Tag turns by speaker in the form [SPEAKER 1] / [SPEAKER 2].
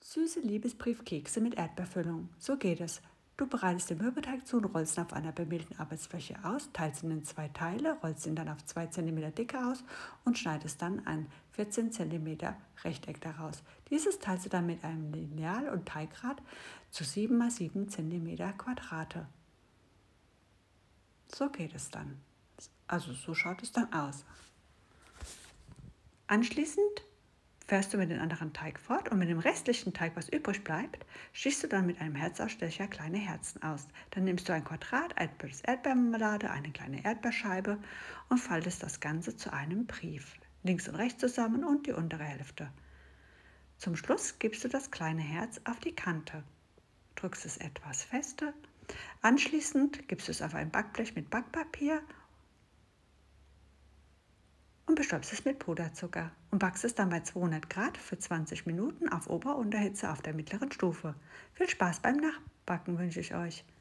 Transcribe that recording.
[SPEAKER 1] Süße Liebesbriefkekse mit Erdbeerfüllung. So geht es. Du bereitest den Mürbeteig zu und rollst ihn auf einer bemehlten Arbeitsfläche aus, teilst ihn in 2 Teile, rollst ihn dann auf 2 cm Dicke aus und schneidest dann ein 14 cm Rechteck daraus. Dieses teilst du dann mit einem Lineal und Teigrad zu 7 x 7 cm Quadrate. So geht es dann. Also so schaut es dann aus. Anschließend fährst du mit dem anderen Teig fort und mit dem restlichen Teig, was übrig bleibt, stichst du dann mit einem Herzausstecher kleine Herzen aus. Dann nimmst du ein Quadrat, etwas Erdbeermarmelade, eine kleine Erdbeerscheibe und faltest das Ganze zu einem Brief. Links und rechts zusammen und die untere Hälfte. Zum Schluss gibst du das kleine Herz auf die Kante, drückst es etwas fester. Anschließend gibst du es auf ein Backblech mit Backpapier und bestäubst es mit Puderzucker und backst es dann bei 200 Grad für 20 Minuten auf Ober- und Unterhitze auf der mittleren Stufe. Viel Spaß beim Nachbacken wünsche ich euch.